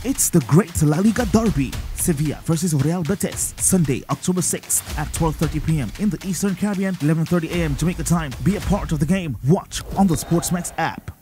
It's the great La Liga derby. Sevilla versus Real Betis, Sunday, October 6th at 12:30 p.m. in the Eastern Caribbean, 11:30 a.m. Jamaica time. Be a part of the game. Watch on the SportsMax app.